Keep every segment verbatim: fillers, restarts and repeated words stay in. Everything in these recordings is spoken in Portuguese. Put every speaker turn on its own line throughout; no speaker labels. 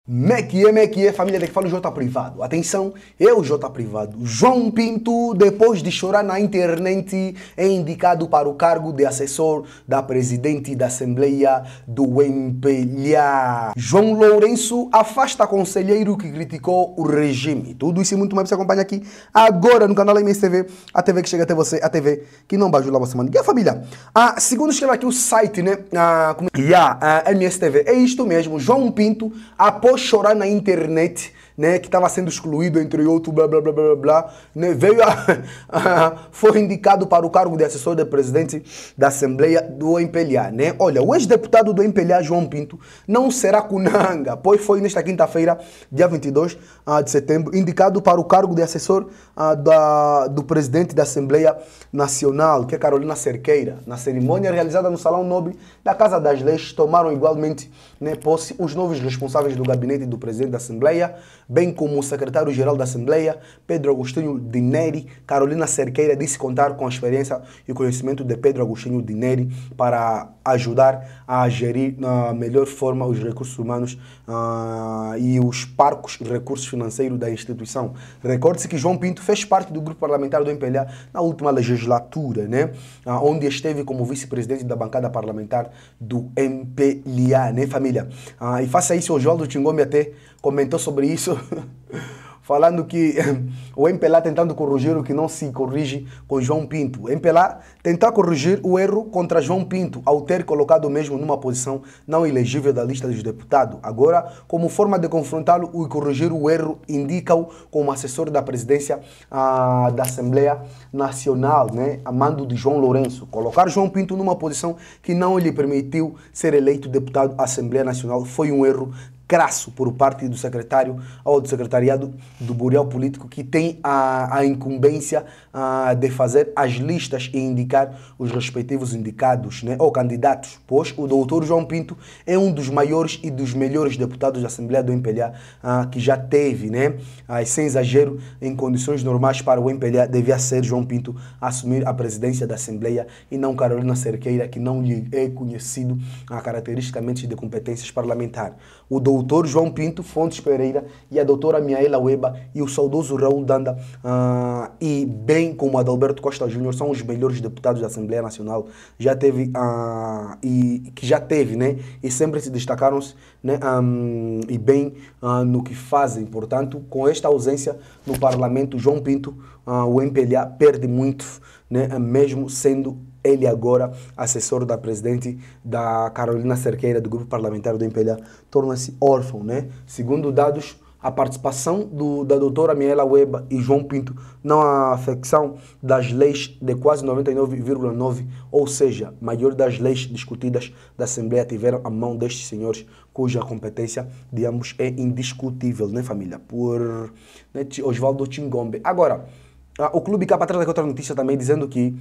Meque é, meque é, família daqui fala o J Privado. Atenção, eu, J Privado. João Pinto, depois de chorar na internet, é indicado para o cargo de assessor da presidente da Assembleia do M P L A. João Lourenço afasta conselheiro que criticou o regime. Tudo isso e muito mais você acompanha aqui agora no canal M S T V, a T V que chega até você, a T V que não bajula você, mano. E a família? Ah, segundo escreve aqui o site, né? Ah, como... yeah, ah, M S T V. É isto mesmo. João Pinto, após chorar na internet, né, que estava sendo excluído, entre outros, blá, blá, blá, blá, blá, né, veio a, a, foi indicado para o cargo de assessor de presidente da Assembleia do M P L A, né? Olha, o ex-deputado do M P L A, João Pinto, não será cunanga, pois foi nesta quinta-feira, dia vinte e dois de setembro, indicado para o cargo de assessor uh, da, do presidente da Assembleia Nacional, que é Carolina Cerqueira. Na cerimônia realizada no Salão Nobre da Casa das Leis, tomaram igualmente, né, posse os novos responsáveis do gabinete do presidente da Assembleia, bem como o secretário-geral da Assembleia, Pedro Agostinho Dineri. Carolina Cerqueira disse contar com a experiência e o conhecimento de Pedro Agostinho Dineri para ajudar a gerir na melhor forma os recursos humanos uh, e os parcos recursos financeiros da instituição. Recorde-se que João Pinto fez parte do grupo parlamentar do M P L A na última legislatura, né? Uh, onde esteve como vice-presidente da bancada parlamentar do M P L A, né, família? Uh, e faça isso, o Oswaldo Tingombe até comentou sobre isso, falando que o M P L A tentando corrigir o que não se corrige com João Pinto. O M P L A tentar corrigir o erro contra João Pinto ao ter colocado o mesmo numa posição não elegível da lista dos deputados. Agora, como forma de confrontá-lo e corrigir o erro, indica-o como assessor da presidência ah, da Assembleia Nacional, né, a mando de João Lourenço. Colocar João Pinto numa posição que não lhe permitiu ser eleito deputado à Assembleia Nacional foi um erro crasso por parte do secretário ou do secretariado do Bureau Político, que tem a, a incumbência a, de fazer as listas e indicar os respectivos indicados, né, ou candidatos, pois o doutor João Pinto é um dos maiores e dos melhores deputados da Assembleia do M P L A a, que já teve, né, a, sem exagero, em condições normais para o M P L A, devia ser João Pinto a assumir a presidência da Assembleia e não Carolina Cerqueira, que não lhe é conhecido a, caracteristicamente de competências parlamentares. O doutor João Pinto, Fontes Pereira e a doutora Miaela Weba e o saudoso Raul Danda uh, e bem como Adalberto Costa Júnior são os melhores deputados da Assembleia Nacional já teve uh, e que já teve, né, e sempre se destacaram-se, né, um, e bem uh, no que fazem. Portanto, com esta ausência no Parlamento, João Pinto, uh, o M P L A perde muito, né, mesmo sendo ele agora assessor da presidente da Carolina Cerqueira, do grupo parlamentar do M P L A, torna-se órfão, né? Segundo dados, a participação do, da doutora Miaela Weba e João Pinto na afecção das leis de quase noventa e nove vírgula nove, ou seja, maior das leis discutidas da Assembleia, tiveram a mão destes senhores, cuja competência de ambos é indiscutível, né, família? Por, né, Oswaldo Tingombe. Agora, o Clube Capa traz aqui outra notícia também, dizendo que,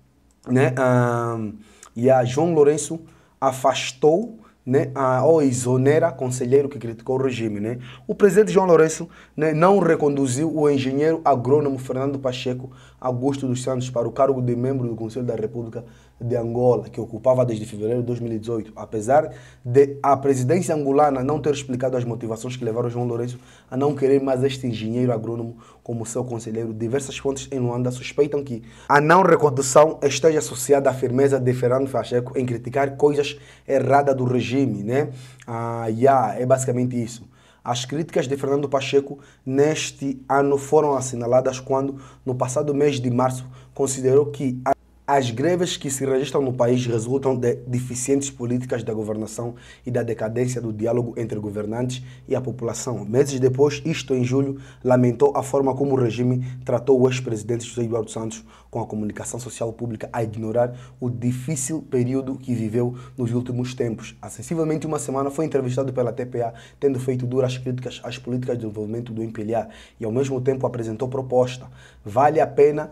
né, uh, e a João Lourenço afastou, né, uh, ou exonera conselheiro que criticou o regime, né? O presidente João Lourenço, né, não reconduziu o engenheiro agrônomo Fernando Pacheco Augusto dos Santos para o cargo de membro do Conselho da República de Angola, que ocupava desde fevereiro de dois mil e dezoito, apesar de a presidência angolana não ter explicado as motivações que levaram João Lourenço a não querer mais este engenheiro agrônomo como seu conselheiro. Diversas fontes em Luanda suspeitam que a não recondução esteja associada à firmeza de Fernando Pacheco em criticar coisas erradas do regime, né? Ah, yeah, é basicamente isso. As críticas de Fernando Pacheco neste ano foram assinaladas quando, no passado mês de março, considerou que a as greves que se registram no país resultam de deficientes políticas da governação e da decadência do diálogo entre governantes e a população. Meses depois, isto em julho, lamentou a forma como o regime tratou o ex-presidente José Eduardo Santos com a comunicação social pública a ignorar o difícil período que viveu nos últimos tempos. Há sensivelmente uma semana foi entrevistado pela T P A, tendo feito duras críticas às políticas de desenvolvimento do M P L A e ao mesmo tempo apresentou proposta. Vale a pena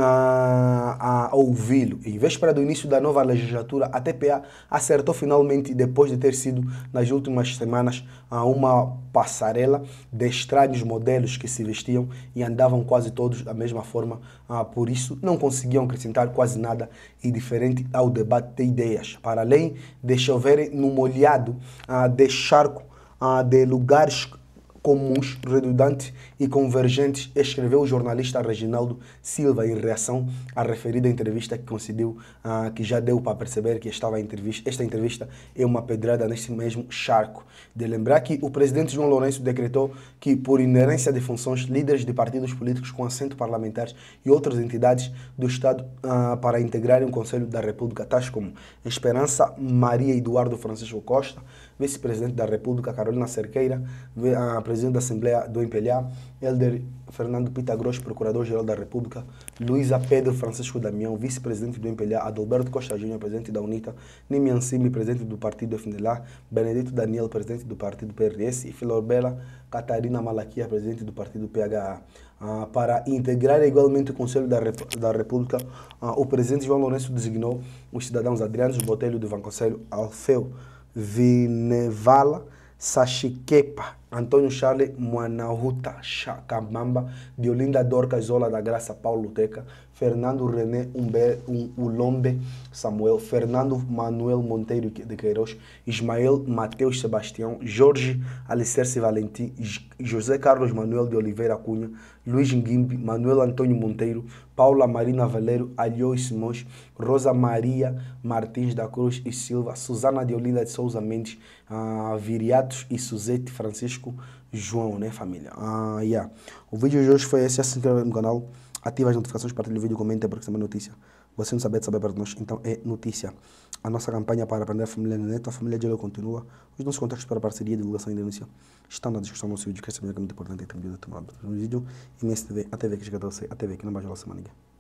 a, a ouvi-lo. Em véspera do início da nova legislatura, a T P A acertou finalmente, depois de ter sido nas últimas semanas a uma passarela de estranhos modelos que se vestiam e andavam quase todos da mesma forma, ah, por isso não conseguiam acrescentar quase nada e diferente ao debate de ideias. Para além de choverem no molhado ah, de charco uh, de lugares comuns, redundantes e convergentes, escreveu o jornalista Reginaldo Silva em reação à referida entrevista que concedeu, uh, que já deu para perceber que estava entrevista, esta entrevista é uma pedrada neste mesmo charco. De lembrar que o presidente João Lourenço decretou que, por inerência de funções, líderes de partidos políticos com assento parlamentares e outras entidades do Estado uh, para integrarem o Conselho da República, tais como Esperança Maria Eduardo Francisco Costa, vice-presidente da República Carolina Cerqueira, a presidente da Assembleia do Empelhar, Helder Fernando Pitagros, procurador-geral da República, Luísa Pedro Francisco Damião, vice-presidente do Empelhar, Adalberto Costa Júnior, presidente da UNITA, Nimian Simi, presidente do partido F N L A, Benedito Daniel, presidente do partido P R S e Filobela Catarina Malaquia, presidente do partido P H A. Uh, para integrar igualmente o Conselho da, Rep da República, uh, o presidente João Lourenço designou os cidadãos Adriano Botelho do Vanconcelho, Alfeu Vinevala Sachikepa, Antônio Charles Mwanahuta Chacabamba, de Olinda Dorcas Zola da Graça Paulo Teca, Fernando René Umbe, um, Ulombe Samuel, Fernando Manuel Monteiro de Queiroz, Ismael Mateus Sebastião, Jorge Alicerce Valentim, José Carlos Manuel de Oliveira Cunha, Luiz Nguimbi, Manuel Antônio Monteiro, Paula Marina Valeiro, Alhões Simões, Rosa Maria Martins da Cruz e Silva, Susana de Olinda de Souza Mendes, uh, Viriatos e Suzete Francisco João, né, família? Uh, yeah. O vídeo de hoje foi esse. Se inscreva no canal, ativa as notificações, partilhe o vídeo, comenta porque isso é uma notícia. Você não sabe de saber para nós, então é notícia. A nossa campanha para aprender a família Neto, a família de continua. Os nossos contactos para parceria, divulgação e denúncia estão na descrição do nosso vídeo, que é muito importante e tem vídeo de tomar no vídeo. E M S T V, a T V que chega a você, a T V que não vai jogar semana ninguém.